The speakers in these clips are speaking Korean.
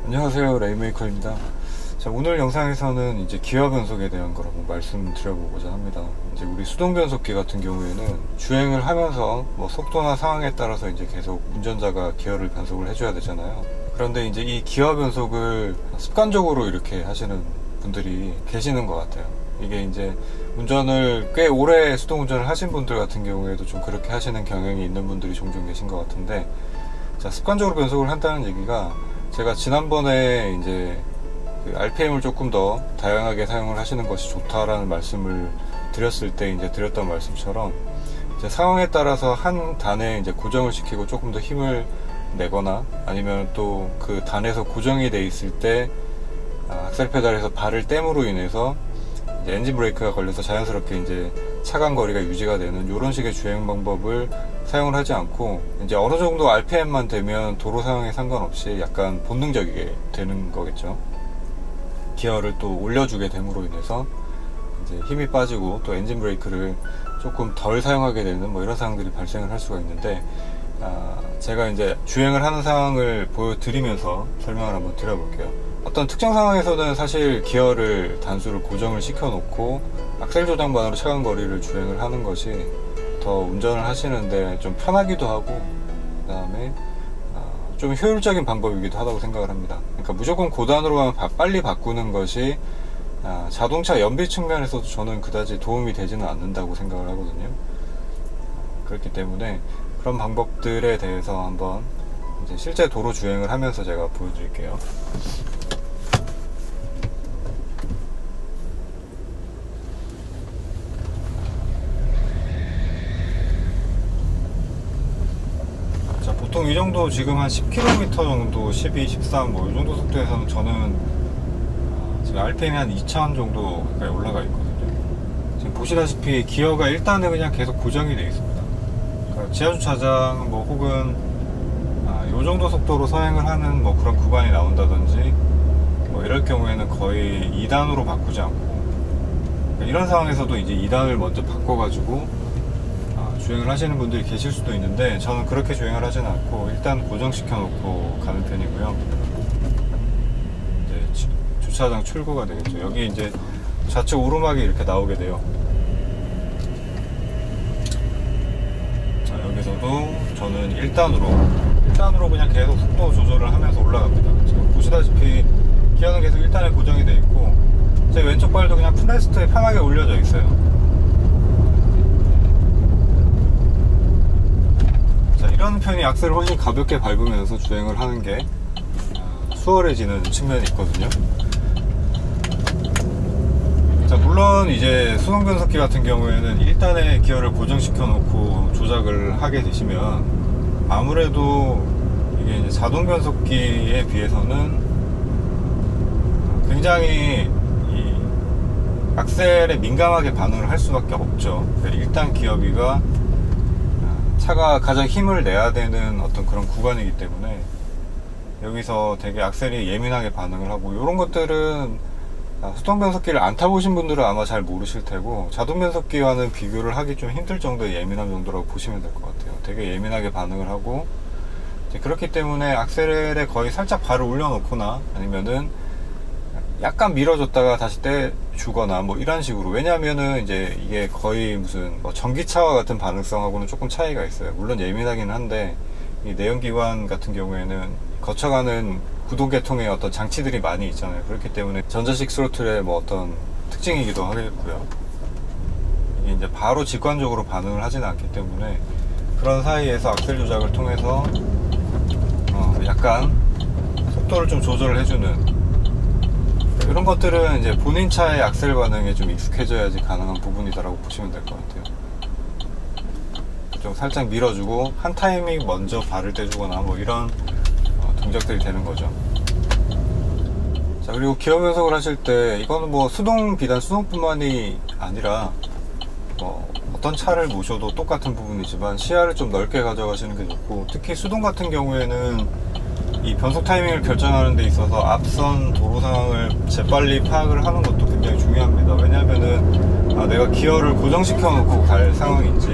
안녕하세요, 레인메이커입니다. 자, 오늘 영상에서는 이제 기어 변속에 대한 걸 한번 말씀드려보고자 합니다. 이제 우리 수동 변속기 같은 경우에는 주행을 하면서 뭐 속도나 상황에 따라서 이제 계속 운전자가 기어를 변속을 해줘야 되잖아요. 그런데 이제 이 기어 변속을 습관적으로 이렇게 하시는 분들이 계시는 것 같아요. 이게 이제 운전을 꽤 오래 수동 운전을 하신 분들 같은 경우에도 좀 그렇게 하시는 경향이 있는 분들이 종종 계신 것 같은데, 자, 습관적으로 변속을 한다는 얘기가, 제가 지난번에 이제 그 RPM을 조금 더 다양하게 사용을 하시는 것이 좋다라는 말씀을 드렸을 때 이제 드렸던 말씀처럼, 이제 상황에 따라서 한 단에 이제 고정을 시키고 조금 더 힘을 내거나, 아니면 또 그 단에서 고정이 돼 있을 때 악셀 페달에서 발을 땜으로 인해서 이제 엔진 브레이크가 걸려서 자연스럽게 이제 차간 거리가 유지가 되는 이런 식의 주행 방법을 사용을 하지 않고, 이제 어느 정도 RPM만 되면 도로 상황에 상관없이 약간 본능적이게 되는 거겠죠. 기어를 또 올려주게 됨으로 인해서 이제 힘이 빠지고 또 엔진 브레이크를 조금 덜 사용하게 되는 뭐 이런 상황들이 발생을 할 수가 있는데, 제가 이제 주행을 하는 상황을 보여드리면서 설명을 한번 드려볼게요. 어떤 특정 상황에서는 사실 기어를 단수를 고정을 시켜 놓고 악셀 조정만으로 차간 거리를 주행을 하는 것이 더 운전을 하시는데 좀 편하기도 하고, 그 다음에 좀 효율적인 방법이기도 하다고 생각을 합니다. 그러니까 무조건 고단으로만 빨리 바꾸는 것이 자동차 연비 측면에서도 저는 그다지 도움이 되지는 않는다고 생각을 하거든요. 그렇기 때문에 그런 방법들에 대해서 한번 이제 실제 도로 주행을 하면서 제가 보여드릴게요. 보통 이 정도, 지금 한 10km 정도, 12, 13, 뭐 이 정도 속도에서는 저는 지금 RPM이 한 2000 정도 가까이 올라가 있거든요. 지금 보시다시피 기어가 일단은 그냥 계속 고정이 되어 있습니다. 그러니까 지하주차장 뭐 혹은 이 정도 속도로 서행을 하는 뭐 그런 구간이 나온다든지 뭐 이럴 경우에는 거의 2단으로 바꾸지 않고, 그러니까 이런 상황에서도 이제 2단을 먼저 바꿔가지고 주행을 하시는 분들이 계실 수도 있는데, 저는 그렇게 주행을 하지는 않고 일단 고정시켜 놓고 가는 편이고요. 이제 주차장 출구가 되겠죠. 여기 이제 좌측 오르막이 이렇게 나오게 돼요. 자, 여기서도 저는 1단으로 그냥 계속 속도 조절을 하면서 올라갑니다. 지금 보시다시피 기어는 계속 1단에 고정이 되어 있고, 제 왼쪽 발도 그냥 풋레스트에 편하게 올려져 있어요. 이런 편이 악셀을 훨씬 가볍게 밟으면서 주행을 하는 게 수월해지는 측면이 있거든요. 자, 물론 이제 수동 변속기 같은 경우에는 1단에 기어를 고정시켜 놓고 조작을 하게 되시면 아무래도 이게 이제 자동 변속기에 비해서는 굉장히 이 악셀에 민감하게 반응을 할 수밖에 없죠. 1단 기어비가 차가 가장 힘을 내야 되는 어떤 그런 구간이기 때문에 여기서 되게 악셀이 예민하게 반응을 하고, 이런 것들은 수동 변속기를 안 타보신 분들은 아마 잘 모르실 테고, 자동 변속기와는 비교를 하기 좀 힘들 정도의 예민함 정도라고 보시면 될 것 같아요. 되게 예민하게 반응을 하고, 그렇기 때문에 악셀에 거의 살짝 발을 올려놓거나 아니면은 약간 밀어줬다가 다시 떼주거나 뭐 이런 식으로. 왜냐하면은 이제 이게 거의 무슨 뭐 전기차와 같은 반응성하고는 조금 차이가 있어요. 물론 예민하긴 한데, 이 내연기관 같은 경우에는 거쳐가는 구동계통의 어떤 장치들이 많이 있잖아요. 그렇기 때문에 전자식 스로틀의 뭐 어떤 특징이기도 하겠고요. 이게 이제 바로 직관적으로 반응을 하지는 않기 때문에 그런 사이에서 악셀 조작을 통해서 약간 속도를 좀 조절을 해주는, 이런 것들은 이제 본인 차의 악셀 반응에 좀 익숙해져야지 가능한 부분이다라고 보시면 될 것 같아요. 좀 살짝 밀어주고 한 타이밍 먼저 발을 떼주거나 뭐 이런 동작들이 되는 거죠. 자, 그리고 기어 변속을 하실 때 이거는 뭐 비단 수동뿐만이 아니라 뭐 어떤 차를 모셔도 똑같은 부분이지만 시야를 좀 넓게 가져가시는 게 좋고, 특히 수동 같은 경우에는 이 변속 타이밍을 결정하는 데 있어서 앞선 도로 상황을 재빨리 파악을 하는 것도 굉장히 중요합니다. 왜냐하면은 내가 기어를 고정시켜 놓고 갈 상황인지,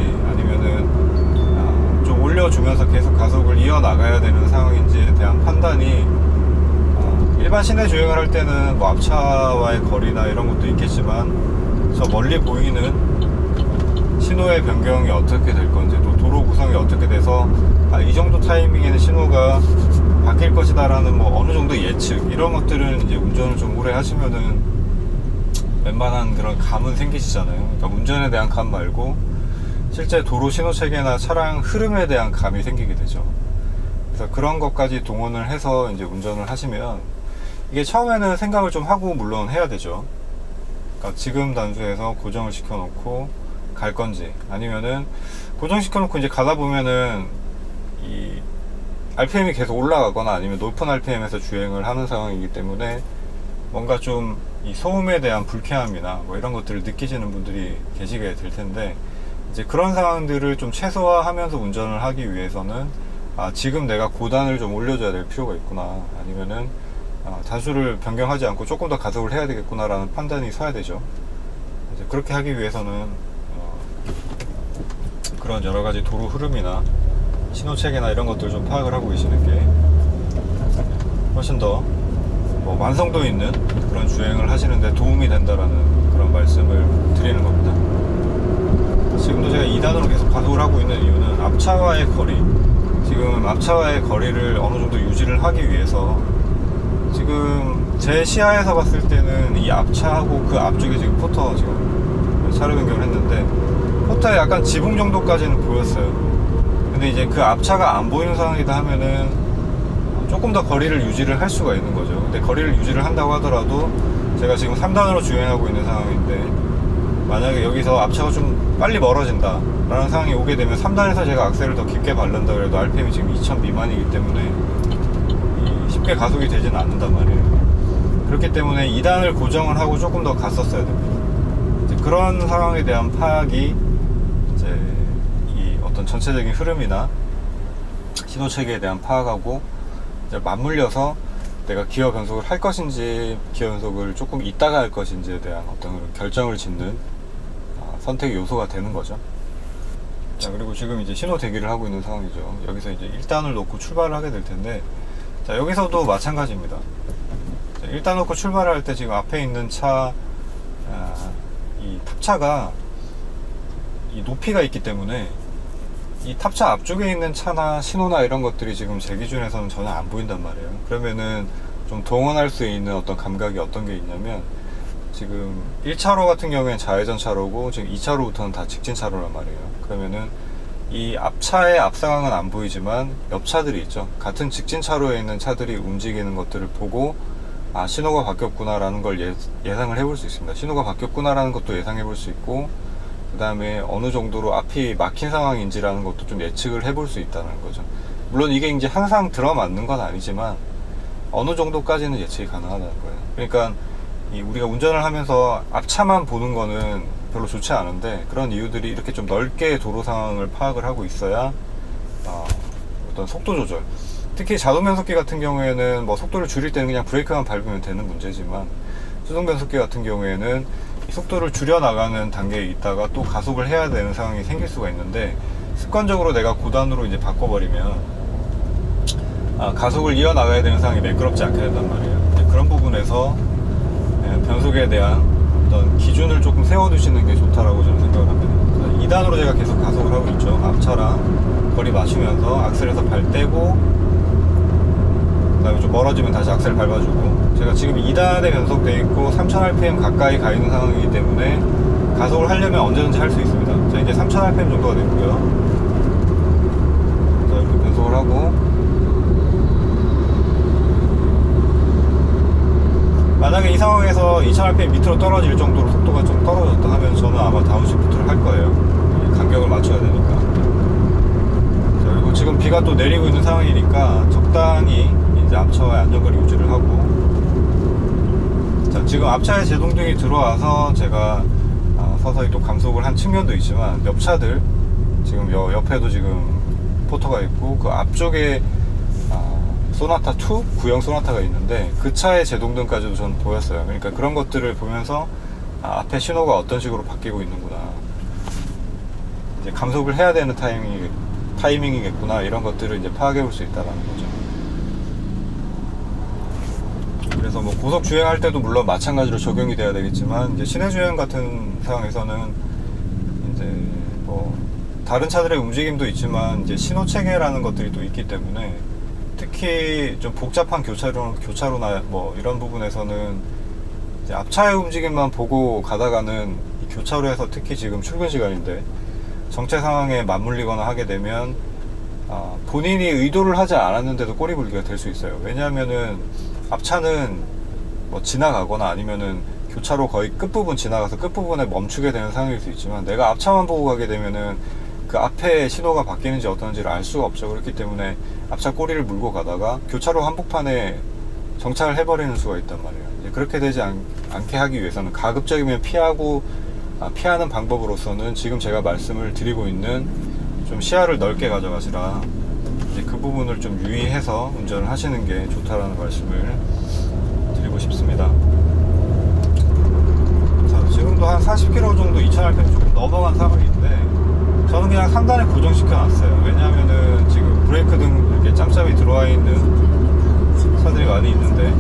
아니면은 좀 올려주면서 계속 가속을 이어나가야 되는 상황인지에 대한 판단이 일반 시내 주행을 할 때는 뭐 앞차와의 거리나 이런 것도 있겠지만 저 멀리 보이는 신호의 변경이 어떻게 될 건지, 또 도로 구성이 어떻게 돼서 이 정도 타이밍에는 신호가 바뀔 것이다 라는 뭐 어느 정도 예측, 이런 것들은 이제 운전을 좀 오래 하시면은 웬만한 그런 감은 생기시잖아요. 그러니까 운전에 대한 감 말고 실제 도로 신호 체계나 차량 흐름에 대한 감이 생기게 되죠. 그래서 그런 것까지 동원을 해서 이제 운전을 하시면, 이게 처음에는 생각을 좀 하고 물론 해야 되죠. 그러니까 지금 단수에서 고정을 시켜 놓고 갈 건지, 아니면은 고정시켜 놓고 이제 가다 보면은 이 RPM이 계속 올라가거나 아니면 높은 RPM에서 주행을 하는 상황이기 때문에 뭔가 좀 이 소음에 대한 불쾌함이나 뭐 이런 것들을 느끼시는 분들이 계시게 될 텐데, 이제 그런 상황들을 좀 최소화하면서 운전을 하기 위해서는 지금 내가 고단을 좀 올려줘야 될 필요가 있구나, 아니면은 단수를 변경하지 않고 조금 더 가속을 해야 되겠구나 라는 판단이 서야 되죠. 이제 그렇게 하기 위해서는 그런 여러가지 도로 흐름이나 신호 체계나 이런 것들을 좀 파악을 하고 계시는 게 훨씬 더 뭐 완성도 있는 그런 주행을 하시는데 도움이 된다라는 그런 말씀을 드리는 겁니다. 지금도 제가 2단으로 계속 가속을 하고 있는 이유는 앞차와의 거리, 지금 앞차와의 거리를 어느 정도 유지를 하기 위해서, 지금 제 시야에서 봤을 때는 이 앞차하고 그 앞쪽에 지금 포터, 지금 차로 변경을 했는데 포터에 약간 지붕 정도까지는 보였어요. 근데 이제 그 앞차가 안 보이는 상황이다 하면은 조금 더 거리를 유지를 할 수가 있는 거죠. 근데 거리를 유지를 한다고 하더라도 제가 지금 3단으로 주행하고 있는 상황인데, 만약에 여기서 앞차가 좀 빨리 멀어진다 라는 상황이 오게 되면 3단에서 제가 악셀을 더 깊게 밟는다 그래도 RPM이 지금 2000 미만이기 때문에 쉽게 가속이 되지는 않는단 말이에요. 그렇기 때문에 2단을 고정을 하고 조금 더 갔었어야 됩니다. 이제 그런 상황에 대한 파악이 이제 이 어떤 전체적인 흐름이나 신호 체계에 대한 파악하고 이제 맞물려서 내가 기어 변속을 할 것인지 기어 변속을 조금 이따가 할 것인지에 대한 어떤 결정을 짓는 선택의 요소가 되는 거죠. 자, 그리고 지금 이제 신호 대기를 하고 있는 상황이죠. 여기서 이제 1단을 놓고 출발을 하게 될 텐데, 자, 여기서도 마찬가지입니다. 자, 1단 놓고 출발을 할 때 지금 앞에 있는 차, 이 탑차가 이 높이가 있기 때문에 이 탑차 앞쪽에 있는 차나 신호나 이런 것들이 지금 제 기준에서는 전혀 안 보인단 말이에요. 그러면은 좀 동원할 수 있는 어떤 감각이 어떤 게 있냐면, 지금 1차로 같은 경우에는 좌회전 차로고 지금 2차로부터는 다 직진 차로란 말이에요. 그러면은 이 앞차의 앞상황은 안 보이지만 옆차들이 있죠. 같은 직진 차로에 있는 차들이 움직이는 것들을 보고 신호가 바뀌었구나 라는 걸 예상을 해볼 수 있습니다. 신호가 바뀌었구나 라는 것도 예상해 볼 수 있고, 그 다음에 어느 정도로 앞이 막힌 상황인지라는 것도 좀 예측을 해볼 수 있다는 거죠. 물론 이게 이제 항상 들어맞는 건 아니지만 어느 정도까지는 예측이 가능하다는 거예요. 그러니까 우리가 운전을 하면서 앞차만 보는 거는 별로 좋지 않은데, 그런 이유들이 이렇게 좀 넓게 도로 상황을 파악을 하고 있어야 어떤 속도 조절, 특히 자동 변속기 같은 경우에는 뭐 속도를 줄일 때는 그냥 브레이크만 밟으면 되는 문제지만, 수동 변속기 같은 경우에는 속도를 줄여 나가는 단계에 있다가 또 가속을 해야 되는 상황이 생길 수가 있는데, 습관적으로 내가 고단으로 이제 바꿔버리면 가속을 이어 나가야 되는 상황이 매끄럽지 않게 된단 말이에요. 그런 부분에서 변속에 대한 어떤 기준을 조금 세워두시는 게 좋다라고 저는 생각을 합니다. 2단으로 제가 계속 가속을 하고 있죠. 앞차랑 거리 맞추면서 악셀에서 발 떼고, 그 다음에 좀 멀어지면 다시 악셀 밟아주고, 제가 지금 2단에 변속되어 있고 3000rpm 가까이 가 있는 상황이기 때문에 가속을 하려면 언제든지 할 수 있습니다. 자, 이제 3000rpm 정도가 됐고요. 자, 이렇게 변속을 하고, 만약에 이 상황에서 2000rpm 밑으로 떨어질 정도로 속도가 좀 떨어졌다 하면 저는 아마 다운시프트를 할 거예요. 간격을 맞춰야 되니까. 자, 그리고 지금 비가 또 내리고 있는 상황이니까 적당히 이제 앞차와의 안전거리 유지를 하고, 자, 지금 앞차에 제동등이 들어와서 제가 서서히 또 감속을 한 측면도 있지만, 옆차들 지금 옆에도 지금 포터가 있고, 그 앞쪽에 소나타2 구형 소나타가 있는데 그 차의 제동등까지도 저는 보였어요. 그러니까 그런 것들을 보면서 앞에 신호가 어떤 식으로 바뀌고 있는구나, 이제 감속을 해야 되는 타이밍이겠구나, 이런 것들을 이제 파악해 볼 수 있다는 거죠. 그래서 뭐 고속 주행할 때도 물론 마찬가지로 적용이 돼야 되겠지만, 이제 시내 주행 같은 상황에서는 이제 뭐 다른 차들의 움직임도 있지만 이제 신호 체계라는 것들이 또 있기 때문에, 특히 좀 복잡한 교차로나 뭐 이런 부분에서는 이제 앞차의 움직임만 보고 가다가는 이 교차로에서, 특히 지금 출근 시간인데 정체 상황에 맞물리거나 하게 되면 본인이 의도를 하지 않았는데도 꼬리물기가 될 수 있어요. 왜냐하면은 앞차는 뭐 지나가거나 아니면은 교차로 거의 끝부분 지나가서 끝부분에 멈추게 되는 상황일 수 있지만, 내가 앞차만 보고 가게 되면은 그 앞에 신호가 바뀌는지 어떤지를 알 수가 없죠. 그렇기 때문에 앞차 꼬리를 물고 가다가 교차로 한복판에 정차를 해버리는 수가 있단 말이에요. 이제 그렇게 되지 않게 하기 위해서는 가급적이면 피하는 방법으로서는 지금 제가 말씀을 드리고 있는 좀 시야를 넓게 가져가시라, 이제 그 부분을 좀 유의해서 운전을 하시는 게 좋다라는 말씀을 드리고 싶습니다. 자, 지금도 한 40km 정도 2000rpm 조금 넘어간 상황인데, 저는 그냥 상단에 고정시켜 놨어요. 왜냐하면은 지금 브레이크 등 이렇게 짬짬이 들어와 있는 차들이 많이 있는데,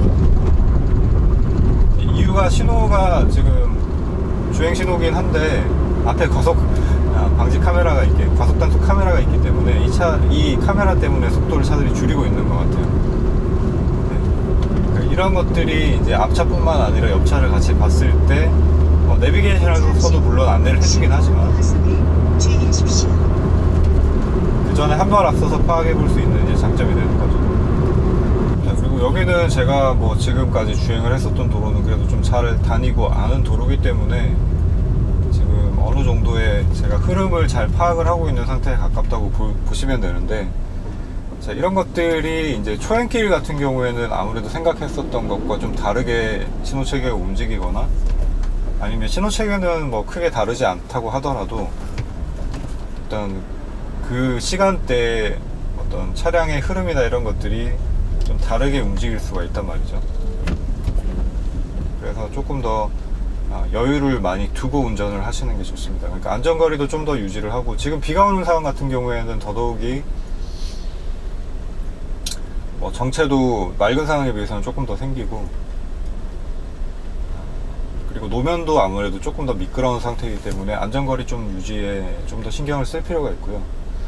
이유가 신호가 지금 주행 신호긴 한데 앞에 방지 카메라가 과속 단속 카메라가 있기 때문에 이 카메라 때문에 속도를 차들이 줄이고 있는 것 같아요. 네. 이런 것들이 이제 앞차뿐만 아니라 옆차를 같이 봤을 때 내비게이션에서도 물론 안내를 해주긴 하지만, 그 전에 한 발 앞서서 파악해 볼 수 있는 이제 장점이 되는 거죠. 자, 그리고 여기는 제가 뭐 지금까지 주행을 했었던 도로는 그래도 좀 잘 다니고 아는 도로이기 때문에 지금 어느 정도의 제가 흐름을 잘 파악을 하고 있는 상태에 가깝다고 보시면 되는데, 자, 이런 것들이 이제 초행길 같은 경우에는 아무래도 생각했었던 것과 좀 다르게 신호체계가 움직이거나, 아니면 신호체계는 뭐 크게 다르지 않다고 하더라도 일단 그 시간대에 어떤 차량의 흐름이나 이런 것들이 좀 다르게 움직일 수가 있단 말이죠. 그래서 조금 더 여유를 많이 두고 운전을 하시는 게 좋습니다. 그러니까 안전거리도 좀 더 유지를 하고, 지금 비가 오는 상황 같은 경우에는 더더욱이 뭐 정체도 맑은 상황에 비해서는 조금 더 생기고, 그리고 노면도 아무래도 조금 더 미끄러운 상태이기 때문에 안전거리 좀 유지에 좀 더 신경을 쓸 필요가 있고요.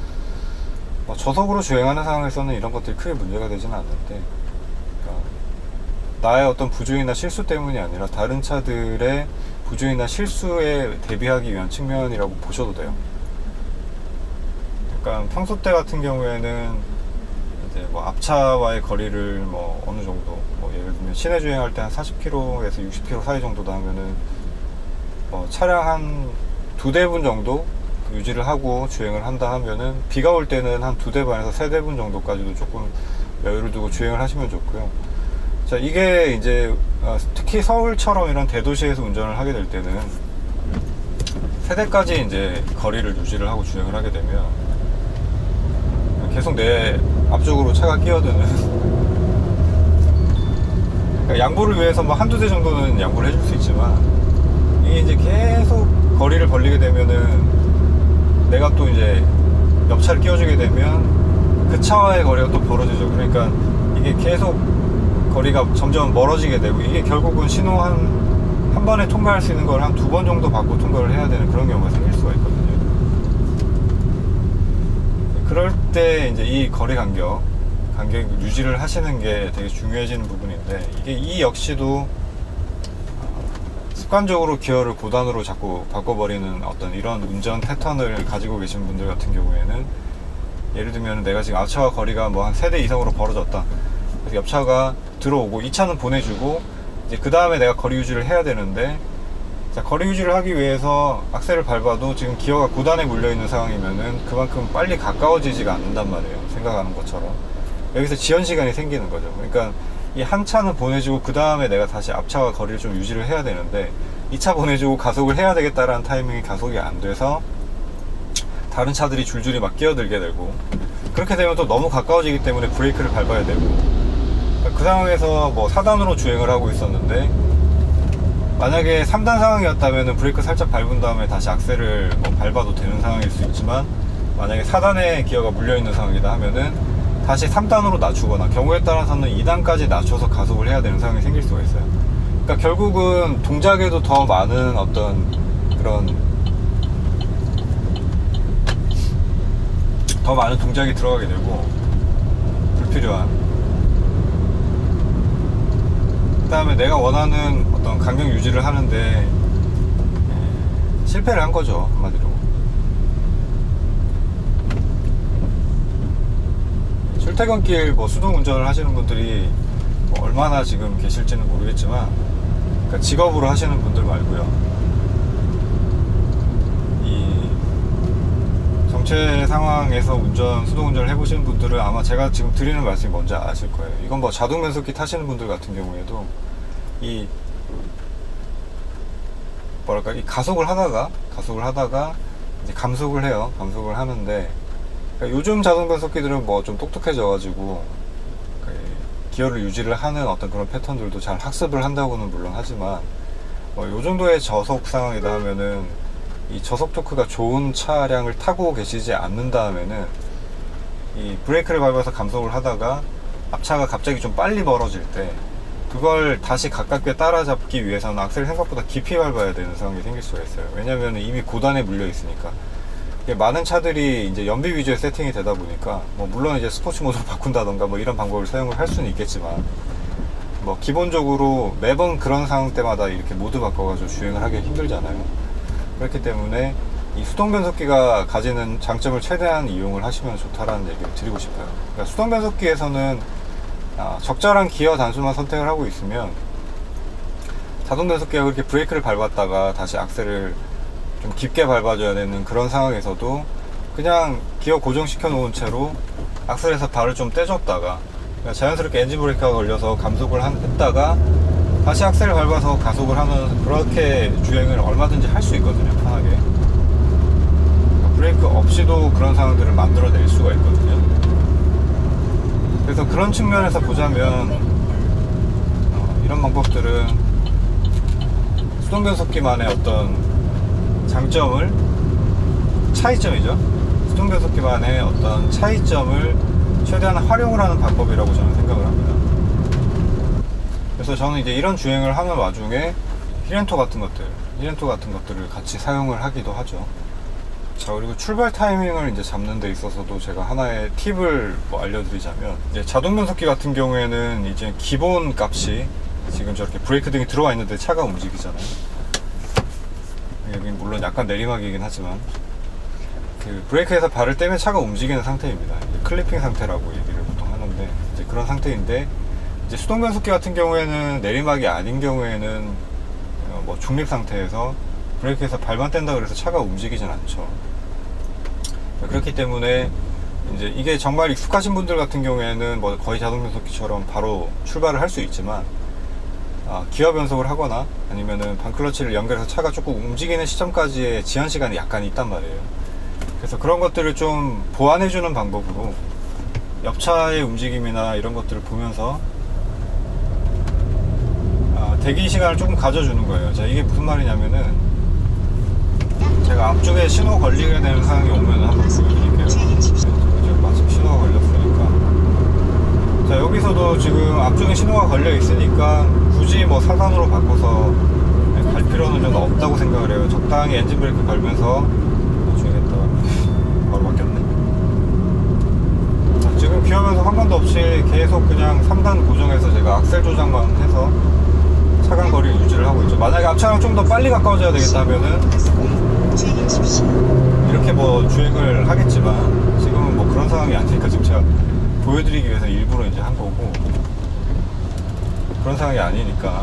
저속으로 주행하는 상황에서는 이런 것들이 크게 문제가 되지는 않는데, 그러니까 나의 어떤 부주의나 실수 때문이 아니라 다른 차들의 부주의나 실수에 대비하기 위한 측면이라고 보셔도 돼요. 그러니까 평소 때 같은 경우에는 이제 뭐 앞차와의 거리를 뭐 어느 정도, 뭐 예를 들면 시내 주행할 때 한 40km에서 60km 사이 정도다 하면은 차량 한 2대분 정도 유지를 하고 주행을 한다 하면은, 비가 올 때는 한 2대 반에서 3대분 정도까지도 조금 여유를 두고 주행을 하시면 좋고요. 자, 이게 이제 특히 서울처럼 이런 대도시에서 운전을 하게 될 때는 3대까지 이제 거리를 유지를 하고 주행을 하게 되면 계속 내 앞쪽으로 차가 끼어드는, 그러니까 양보를 위해서 뭐 한두 대 정도는 양보를 해줄 수 있지만, 이게 이제 계속 거리를 벌리게 되면은 내가 또 이제 옆차를 끼워주게 되면 그 차와의 거리가 또 벌어지죠. 그러니까 이게 계속 거리가 점점 멀어지게 되고, 이게 결국은 신호 한 번에 통과할 수 있는 걸 한 2번 정도 받고 통과를 해야 되는 그런 경우가 생길 수가 있거든요. 그럴 때 이제 이 거리 간격 유지를 하시는 게 되게 중요해지는 부분인데, 이 역시도 습관적으로 기어를 고단으로 자꾸 바꿔버리는 어떤 이런 운전 패턴을 가지고 계신 분들 같은 경우에는, 예를 들면 내가 지금 앞차와 거리가 뭐 한 3대 이상으로 벌어졌다. 그래서 옆차가 들어오고 이 차는 보내주고, 이제 그 다음에 내가 거리 유지를 해야 되는데, 자, 거리 유지를 하기 위해서 악셀을 밟아도 지금 기어가 고단에 물려있는 상황이면은 그만큼 빨리 가까워지지가 않는단 말이에요. 생각하는 것처럼. 여기서 지연 시간이 생기는 거죠. 그러니까 이 한 차는 보내주고 그 다음에 내가 다시 앞차와 거리를 좀 유지를 해야 되는데, 이 차 보내주고 가속을 해야 되겠다라는 타이밍이 가속이 안 돼서 다른 차들이 줄줄이 막 끼어들게 되고, 그렇게 되면 또 너무 가까워지기 때문에 브레이크를 밟아야 되고, 그 상황에서 뭐 4단으로 주행을 하고 있었는데, 만약에 3단 상황이었다면 브레이크 살짝 밟은 다음에 다시 악셀을 뭐 밟아도 되는 상황일 수 있지만, 만약에 4단에 기어가 물려있는 상황이다 하면은 다시 3단으로 낮추거나 경우에 따라서는 2단까지 낮춰서 가속을 해야 되는 상황이 생길 수가 있어요. 그러니까 결국은 동작에도 더 많은 어떤 그런 더 많은 동작이 들어가게 되고 불필요한, 그 다음에 내가 원하는 어떤 간격 유지를 하는데 실패를 한 거죠, 한마디로. 출퇴근길 뭐 수동 운전을 하시는 분들이 뭐 얼마나 지금 계실지는 모르겠지만, 그러니까 직업으로 하시는 분들 말고요, 이 정체 상황에서 수동 운전을 해보시는 분들은 아마 제가 지금 드리는 말씀이 뭔지 아실 거예요. 이건 뭐 자동 변속기 타시는 분들 같은 경우에도 이 뭐랄까, 이 가속을 하다가 이제 감속을 해요. 감속을 하는데, 그러니까 요즘 자동 변속기들은 뭐 좀 똑똑해져가지고 기어를 유지를 하는 어떤 그런 패턴들도 잘 학습을 한다고는 물론 하지만, 뭐 요 정도의 저속 상황이다 하면은 이 저속 토크가 좋은 차량을 타고 계시지 않는다면은 이 브레이크를 밟아서 감속을 하다가 앞차가 갑자기 좀 빨리 멀어질 때 그걸 다시 가깝게 따라잡기 위해서는 악셀을 생각보다 깊이 밟아야 되는 상황이 생길 수가 있어요. 왜냐면 이미 고단에 물려 있으니까. 많은 차들이 이제 연비 위주의 세팅이 되다 보니까, 뭐 물론 이제 스포츠 모드로 바꾼다던가 뭐 이런 방법을 사용을 할 수는 있겠지만, 뭐 기본적으로 매번 그런 상황 때마다 이렇게 모드 바꿔가지고 주행을 하기 힘들잖아요. 그렇기 때문에 이 수동 변속기가 가지는 장점을 최대한 이용을 하시면 좋다라는 얘기를 드리고 싶어요. 그러니까 수동 변속기에서는 적절한 기어 단수만 선택을 하고 있으면, 자동 변속기가 그렇게 브레이크를 밟았다가 다시 악셀을 좀 깊게 밟아줘야 되는 그런 상황에서도 그냥 기어 고정시켜 놓은 채로 악셀에서 발을 좀 떼줬다가 자연스럽게 엔진 브레이크가 걸려서 감속을 했다가 다시 악셀을 밟아서 가속을 하는, 그렇게 주행을 얼마든지 할 수 있거든요, 편하게. 브레이크 없이도 그런 상황들을 만들어낼 수가 있거든요. 그래서 그런 측면에서 보자면 이런 방법들은 수동 변속기만의 어떤 장점을, 차이점이죠. 수동 변속기만의 어떤 차이점을 최대한 활용을 하는 방법이라고 저는 생각을 합니다. 그래서 저는 이제 이런 주행을 하는 와중에 히렌토 같은 것들을 같이 사용을 하기도 하죠. 자, 그리고 출발 타이밍을 이제 잡는 데 있어서도 제가 하나의 팁을 뭐 알려드리자면, 이제 자동 변속기 같은 경우에는 이제 기본 값이 지금 저렇게 브레이크 등이 들어와 있는데 차가 움직이잖아요. 여기 물론 약간 내리막이긴 하지만 그 브레이크에서 발을 떼면 차가 움직이는 상태입니다. 클리핑 상태라고 얘기를 보통 하는데, 이제 그런 상태인데, 이제 수동 변속기 같은 경우에는 내리막이 아닌 경우에는 뭐 중립 상태에서 브레이크에서 발만 뗀다 그래서 차가 움직이진 않죠. 그렇기 때문에 이제 이게 정말 익숙하신 분들 같은 경우에는 뭐 거의 자동 변속기처럼 바로 출발을 할 수 있지만, 기어 변속을 하거나 아니면은 반클러치를 연결해서 차가 조금 움직이는 시점까지의 지연 시간이 약간 있단 말이에요. 그래서 그런 것들을 좀 보완해주는 방법으로 옆차의 움직임이나 이런 것들을 보면서 대기 시간을 조금 가져주는 거예요. 자, 이게 무슨 말이냐면은, 제가 앞쪽에 신호 걸리게 되는 상황이 오면 한번 보여드릴게요. 지금 마침 신호가 걸렸으니까. 자, 여기서도 지금 앞쪽에 신호가 걸려 있으니까 굳이 뭐 사단으로 바꿔서 갈 필요는 좀 없다고 생각을 해요. 적당히 엔진 브레이크 걸면서 주행했다. 바로 바뀌었네. 자, 지금 기어 변속 한 번도 없이 계속 그냥 3단 고정해서 제가 악셀 조작만 해서 차간 거리를 유지를 하고 있죠. 만약에 앞차랑 좀 더 빨리 가까워져야 되겠다 하면은 이렇게 뭐 주행을 하겠지만, 지금은 뭐 그런 상황이 아니니까 지금 제가 보여드리기 위해서 일부러 이제 한 거고, 그런 상황이 아니니까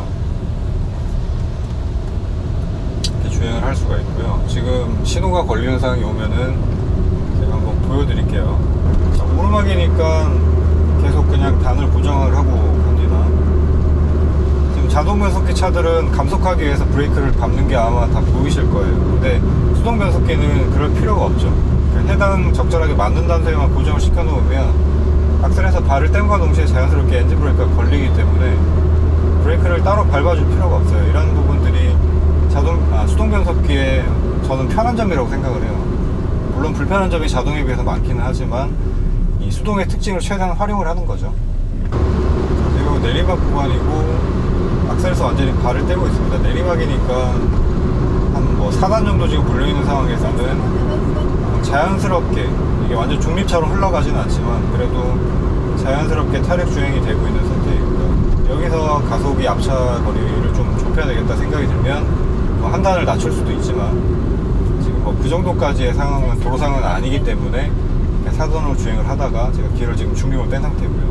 이렇게 주행을 할 수가 있고요. 지금 신호가 걸리는 상황이 오면은 제가 한번 보여드릴게요. 자, 오르막이니까 계속 그냥 단을 고정을 하고 갑니다. 지금 자동 변속기 차들은 감속하기 위해서 브레이크를 밟는 게 아마 다 보이실 거예요. 근데 수동 변속기는 그럴 필요가 없죠. 해당 적절하게 맞는 단소에만 고정을 시켜 놓으면 악셀에서 발을 뗀과 동시에 자연스럽게 엔진 브레이크가 걸리기 때문에 브레이크를 따로 밟아줄 필요가 없어요. 이런 부분들이 수동 변속기에 저는 편한 점이라고 생각을 해요. 물론 불편한 점이 자동에 비해서 많기는 하지만 이 이 수동의 특징을 최대한 활용을 하는 거죠. 그리고 내리막 구간이고 악셀에서 완전히 발을 떼고 있습니다. 내리막이니까 한 뭐 4단 정도 지금 물려있는 상황에서는 자연스럽게, 이게 완전 중립처럼 흘러가지는 않지만 그래도 자연스럽게 타력 주행이 되고 있는 상태이고요. 여기서 가속이 앞차 거리를 좀 좁혀야 되겠다 생각이 들면 뭐 한 단을 낮출 수도 있지만, 지금 뭐 그 정도까지의 상황은, 도로 상황은 아니기 때문에 사선으로 주행을 하다가 제가 기어를 지금 중립을 뺀 상태고요.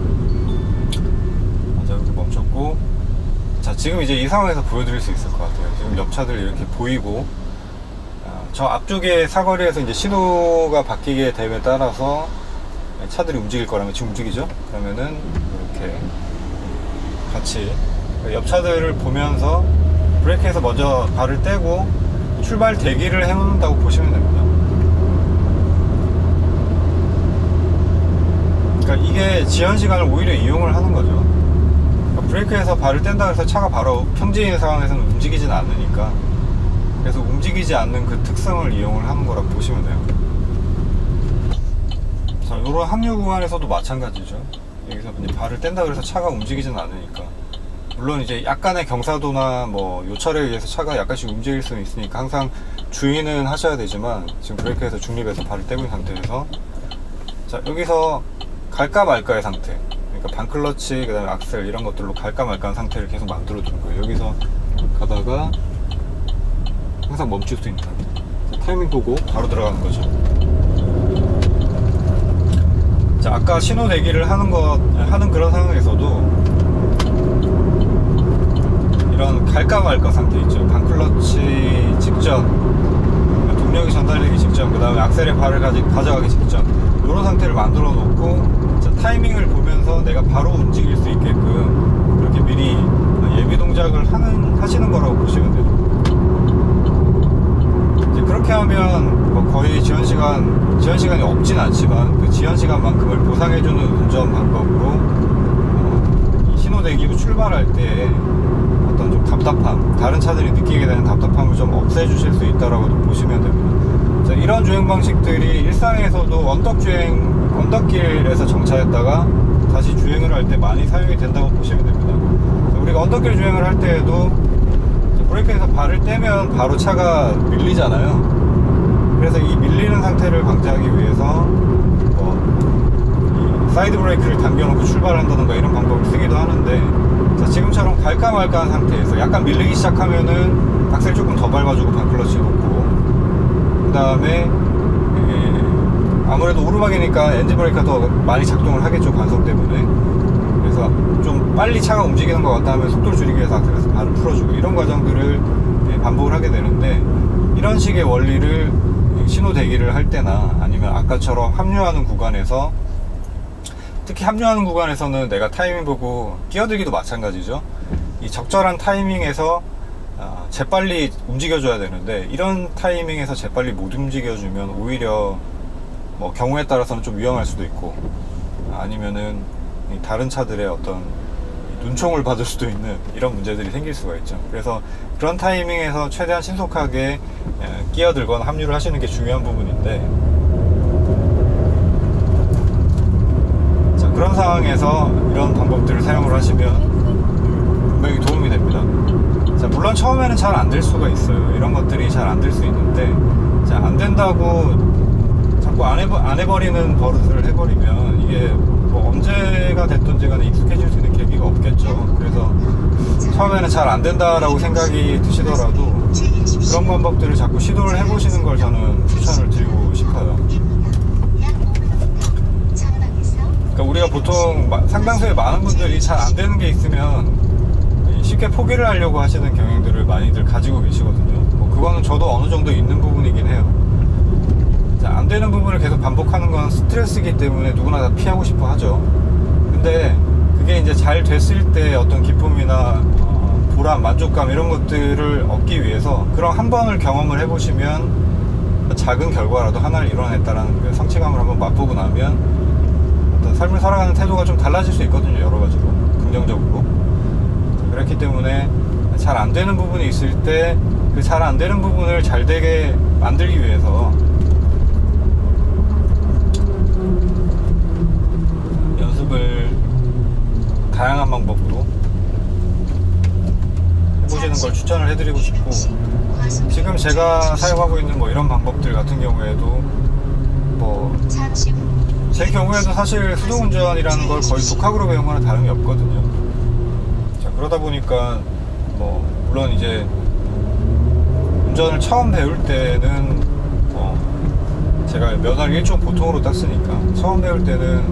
자, 이렇게 멈췄고, 자, 지금 이제 이 상황에서 보여드릴 수 있을 것 같아요. 지금 옆차들 이렇게 보이고, 저 앞쪽에 사거리에서 이제 신호가 바뀌게 됨에 따라서 차들이 움직일 거라면, 지금 움직이죠? 그러면은 이렇게 같이 옆차들을 보면서 브레이크에서 먼저 발을 떼고 출발 대기를 해놓는다고 보시면 됩니다. 그러니까 이게 지연 시간을 오히려 이용을 하는 거죠. 그러니까 브레이크에서 발을 뗀다 해서 차가 바로 평지인 상황에서는 움직이진 않으니까, 그래서 움직이지 않는 그 특성을 이용을 하는 거라고 보시면 돼요. 자, 이런 합류 구간에서도 마찬가지죠. 여기서 이제 발을 뗀다 그래서 차가 움직이진 않으니까, 물론 이제 약간의 경사도나 뭐 요철에 의해서 차가 약간씩 움직일 수는 있으니까 항상 주의는 하셔야 되지만, 지금 브레이크에서 중립에서 발을 떼고 있는 상태에서, 자, 여기서 갈까 말까의 상태, 그러니까 반클러치, 그 다음에 악셀 이런 것들로 갈까 말까한 상태를 계속 만들어 두는 거예요. 여기서 가다가 항상 멈출 수 있는 상태. 타이밍 보고 바로 들어가는 거죠. 자, 아까 신호 대기를 하는 그런 상황에서도 이런 갈까 말까 상태 있죠. 반클러치 직전, 동력이 전달되기 직전, 그 다음에 악셀에 발을 가져가기 직전, 이런 상태를 만들어 놓고, 자, 타이밍을 보면서 내가 바로 움직일 수 있게끔 이렇게 미리 예비 동작을 하시는 거라고 보시면 돼요. 이제 그렇게 하면 뭐 거의 지연 시간이 없진 않지만 그 지연 시간만큼을 보상해주는 운전 방법으로 이 신호 대기 후 출발할 때 어떤 좀 답답함, 다른 차들이 느끼게 되는 답답함을 좀 없애주실 수 있다라고 보시면 됩니다. 자, 이런 주행 방식들이 일상에서도 언덕길에서 정차했다가 다시 주행을 할 때 많이 사용이 된다고 보시면 됩니다. 자, 우리가 언덕길 주행을 할 때에도 브레이크에서 발을 떼면 바로 차가 밀리잖아요. 그래서 이 밀리는 상태를 방지하기 위해서 이 사이드 브레이크를 당겨놓고 출발한다던가 이런 방법을 쓰기도 하는데, 자, 지금처럼 갈까 말까한 상태에서 약간 밀리기 시작하면은 악셀 조금 더 밟아주고 반클러치 놓고, 그 다음에 아무래도 오르막이니까 엔진 브레이크가 더 많이 작동을 하겠죠, 관속 때문에. 그래서 좀 빨리 차가 움직이는 것 같다 하면 속도를 줄이기 위해서 악셀에서 발을 풀어주고, 이런 과정들을 반복을 하게 되는데, 이런 식의 원리를 신호 대기를 할 때나 아니면 아까처럼 합류하는 구간에서, 특히 합류하는 구간에서는 내가 타이밍 보고 끼어들기도 마찬가지죠. 이 적절한 타이밍에서 재빨리 움직여줘야 되는데, 이런 타이밍에서 재빨리 못 움직여주면 오히려 뭐 경우에 따라서는 좀 위험할 수도 있고, 아니면은 다른 차들의 어떤 눈총을 받을 수도 있는 이런 문제들이 생길 수가 있죠. 그래서 그런 타이밍에서 최대한 신속하게 끼어들거나 합류를 하시는 게 중요한 부분인데, 자, 그런 상황에서 이런 방법들을 사용을 하시면 분명히 도움이 됩니다. 자, 물론 처음에는 잘 안 될 수가 있어요. 이런 것들이 잘 안 될 수 있는데, 자, 안 된다고 자꾸 안 해버리는 버릇을 해버리면 이게 뭐 언제가 됐든지 간에 익숙해질 수 있는 계기가 없겠죠. 그래서 처음에는 잘 안 된다라고 생각이 드시더라도 그런 방법들을 자꾸 시도를 해보시는 걸 저는 추천을 드리고 싶어요. 그러니까 우리가 보통 상당수의 많은 분들이 잘 안 되는 게 있으면 쉽게 포기를 하려고 하시는 경향들을 많이들 가지고 계시거든요. 뭐 그거는 저도 어느 정도 있는 부분이긴 해요. 자, 안 되는 부분을 계속 반복하는 건 스트레스이기 때문에 누구나 다 피하고 싶어 하죠. 근데 그게 이제 잘 됐을 때 어떤 기쁨이나 보람, 만족감 이런 것들을 얻기 위해서 그런 한 번을 경험을 해보시면 작은 결과라도 하나를 이뤄냈다라는 그 성취감을 한번 맛보고 나면 어떤 삶을 살아가는 태도가 좀 달라질 수 있거든요. 여러 가지로 긍정적으로. 그렇기 때문에 잘 안 되는 부분이 있을 때 그 잘 안 되는 부분을 잘 되게 만들기 위해서 추천을 해드리고 싶고, 지금 제가 사용하고 있는 뭐 이런 방법들 같은 경우에도 뭐 제 경우에도 사실 수동운전이라는 걸 거의 독학으로 배운 거랑 다름이 없거든요. 자, 그러다 보니까 뭐 물론 이제 운전을 처음 배울 때는 제가 면허를 1종 보통으로 땄으니까 처음 배울 때는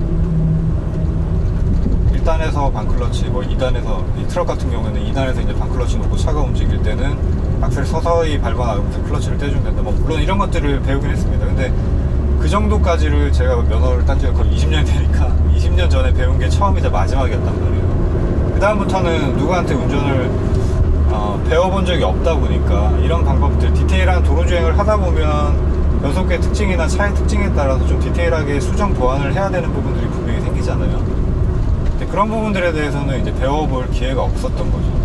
1단에서 반클러치, 뭐 2단에서 이 트럭 같은 경우에는 2단에서 이제 반클러치 놓고 차가 움직일 때는 악셀 서서히 밟아 나가면서 클러치를 떼주면 된다. 뭐 물론 이런 것들을 배우긴 했습니다. 근데 그 정도까지를 제가 면허를 딴 지가 거의 20년이 되니까 20년 전에 배운 게 처음이자 마지막이었단 말이에요. 그 다음부터는 누구한테 운전을 배워본 적이 없다 보니까 이런 방법들, 디테일한 도로주행을 하다 보면 변속기의 특징이나 차의 특징에 따라서 좀 디테일하게 수정 보완을 해야 되는 부분들이 분명히 생기잖아요. 근데 그런 부분들에 대해서는 이제 배워볼 기회가 없었던 거죠.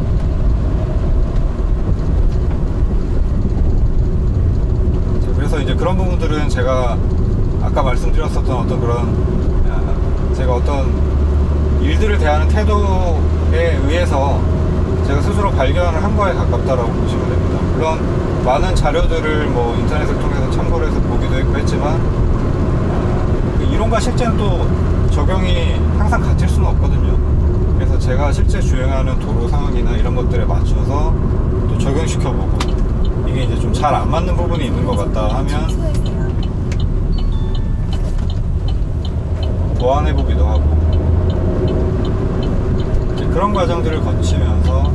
그래서 이제 그런 부분들은 제가 아까 말씀드렸었던 어떤 그런 제가 어떤 일들을 대하는 태도에 의해서 제가 스스로 발견을 한 거에 가깝다라고 보시면 됩니다. 물론 많은 자료들을 뭐 인터넷을 통해서 참고를 해서 보기도 했고 했지만 이론과 실제는 또 적용이 항상 같을 수는 없거든요. 그래서 제가 실제 주행하는 도로 상황이나 이런 것들에 맞춰서 또 적용시켜보고, 이게 이제 좀 잘 안 맞는 부분이 있는 것 같다 하면 보완해보기도 하고, 이제 그런 과정들을 거치면서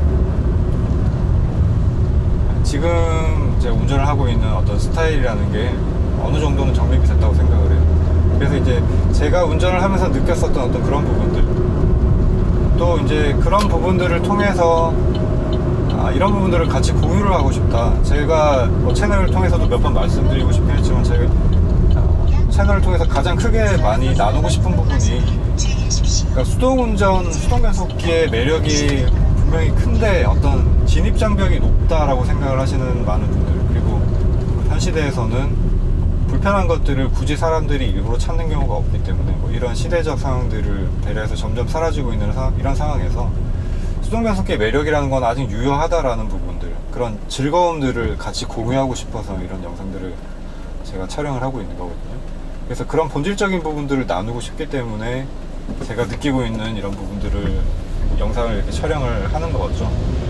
지금 제가 운전을 하고 있는 어떤 스타일이라는 게 어느 정도는 정립이 됐다고 생각을 해요. 그래서 이제 제가 운전을 하면서 느꼈었던 어떤 그런 부분들, 또 이제 그런 부분들을 통해서 이런 부분들을 같이 공유를 하고 싶다. 제가 뭐 채널을 통해서도 몇 번 말씀드리고 싶긴 했지만, 제가 채널을 통해서 가장 크게 많이 나누고 싶은 부분이, 그러니까 수동변속기의 매력이 분명히 큰데 어떤 진입장벽이 높다라고 생각을 하시는 많은 분들, 그리고 현 시대에서는 불편한 것들을 굳이 사람들이 일부러 찾는 경우가 없기 때문에 뭐 이런 시대적 상황들을 배려해서 점점 사라지고 있는 이런 상황에서 수동변속기의 매력이라는 건 아직 유효하다라는 부분들, 그런 즐거움들을 같이 공유하고 싶어서 이런 영상들을 제가 촬영을 하고 있는 거거든요. 그래서 그런 본질적인 부분들을 나누고 싶기 때문에 제가 느끼고 있는 이런 부분들을 영상을 이렇게 촬영을 하는 거죠.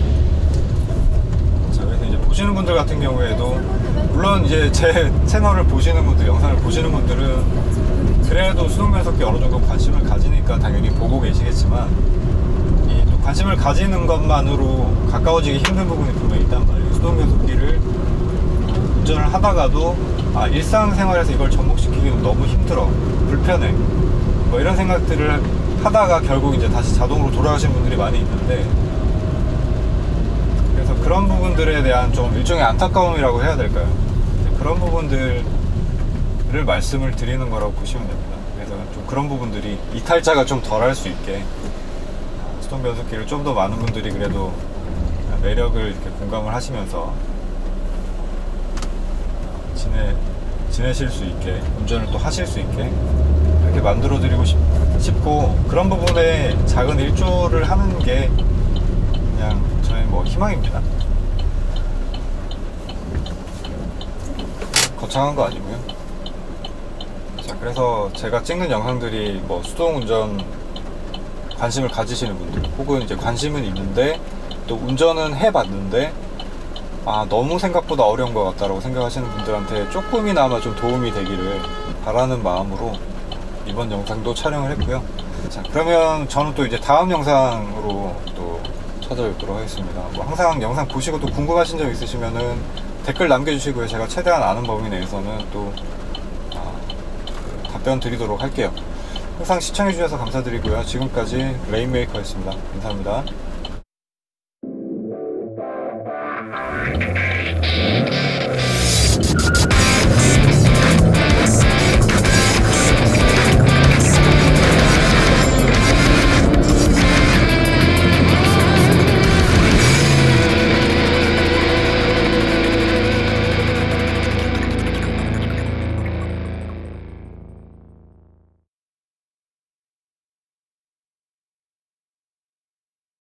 자, 그래서 이제 보시는 분들 같은 경우에도 물론 이제 제 채널을 보시는 분들, 영상을 보시는 분들은 그래도 수동변속기 어느 정도 관심을 가지니까 당연히 보고 계시겠지만, 또 관심을 가지는 것만으로 가까워지기 힘든 부분이 분명히 있단 말이에요. 수동변속기를 운전을 하다가도 일상생활에서 이걸 접목시키기는 너무 힘들어, 불편해, 뭐 이런 생각들을 하다가 결국 이제 다시 자동으로 돌아가시는 분들이 많이 있는데, 그래서 그런 부분들에 대한 좀 일종의 안타까움이라고 해야 될까요? 그런 부분들을 말씀을 드리는 거라고 보시면 됩니다. 그래서 좀 그런 부분들이 이탈자가 좀 덜 할 수 있게 수동변속기를 좀 더 많은 분들이 그래도 매력을 이렇게 공감을 하시면서 지내실 수 있게, 운전을 또 하실 수 있게 이렇게 만들어 드리고 싶고, 그런 부분에 작은 일조를 하는 게 그냥 저의 뭐 희망입니다. 거창한 거 아니고요. 자, 그래서 제가 찍는 영상들이 뭐 수동운전 관심을 가지시는 분들, 혹은 이제 관심은 있는데 또 운전은 해봤는데 너무 생각보다 어려운 것 같다라고 생각하시는 분들한테 조금이나마 좀 도움이 되기를 바라는 마음으로 이번 영상도 촬영을 했고요. 자, 그러면 저는 또 이제 다음 영상으로 또 찾아뵙도록 하겠습니다. 뭐 항상 영상 보시고 또 궁금하신 점 있으시면은 댓글 남겨주시고요. 제가 최대한 아는 범위 내에서는 또 답변 드리도록 할게요. 항상 시청해주셔서 감사드리고요. 지금까지 레인메이커였습니다. 감사합니다.